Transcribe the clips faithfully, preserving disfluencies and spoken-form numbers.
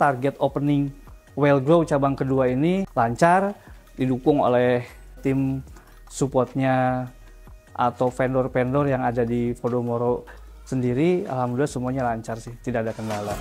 target opening Wellgrow cabang kedua ini lancar, didukung oleh tim supportnya atau vendor-vendor yang ada di Podomoro sendiri. Alhamdulillah semuanya lancar sih, tidak ada kendala.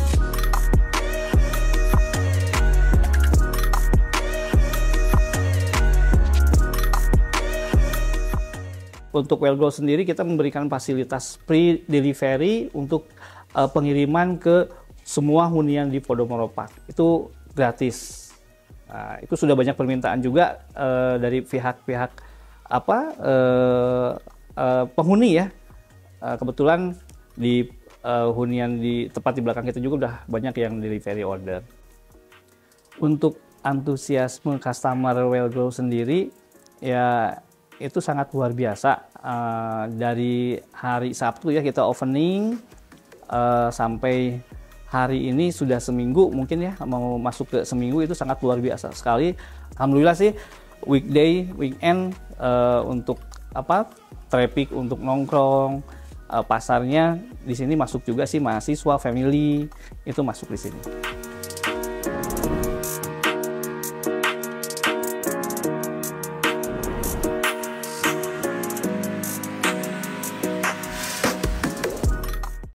Untuk Wellgrow sendiri kita memberikan fasilitas free delivery untuk uh, pengiriman ke semua hunian di Podomoro Park. Itu gratis. Nah, itu sudah banyak permintaan juga uh, dari pihak-pihak apa uh, uh, penghuni ya. Uh, kebetulan di uh, hunian di tepat di belakang kita juga udah banyak yang delivery order. Untuk antusiasme customer Wellgrow sendiri ya itu sangat luar biasa. Uh, dari hari Sabtu ya kita opening uh, sampai hari ini sudah seminggu, mungkin ya mau masuk ke seminggu, itu sangat luar biasa sekali. Alhamdulillah sih weekday, weekend uh, untuk apa traffic untuk nongkrong, uh, pasarnya di sini masuk juga sih mahasiswa, family itu masuk di sini.